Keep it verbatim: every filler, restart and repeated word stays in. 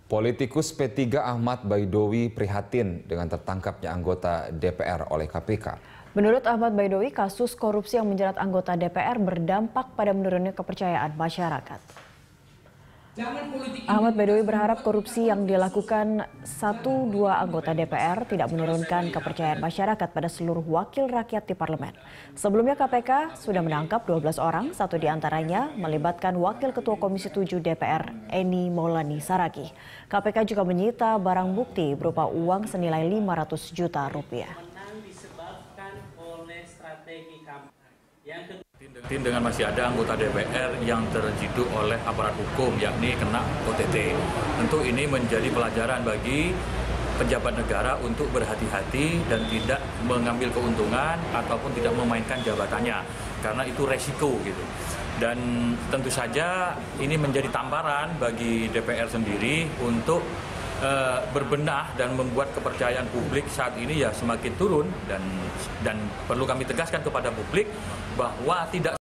Politikus P tiga Ahmad Baidowi prihatin dengan tertangkapnya anggota D P R oleh K P K. Menurut Ahmad Baidowi, kasus korupsi yang menjerat anggota D P R berdampak pada menurunnya kepercayaan masyarakat. Ahmad Baidowi berharap korupsi yang dilakukan satu dua anggota D P R tidak menurunkan kepercayaan masyarakat pada seluruh wakil rakyat di parlemen. Sebelumnya K P K sudah menangkap dua belas orang, satu diantaranya melibatkan Wakil Ketua Komisi tujuh D P R Eni Maulani Saragih. K P K juga menyita barang bukti berupa uang senilai lima ratus juta rupiah. Dengan masih ada anggota D P R yang terciduk oleh aparat hukum, yakni kena O T T. Tentu ini menjadi pelajaran bagi pejabat negara untuk berhati-hati dan tidak mengambil keuntungan ataupun tidak memainkan jabatannya, karena itu resiko gitu. Dan tentu saja ini menjadi tamparan bagi D P R sendiri untuk Uh, berbenah dan membuat kepercayaan publik saat ini ya semakin turun, dan dan perlu kami tegaskan kepada publik bahwa tidak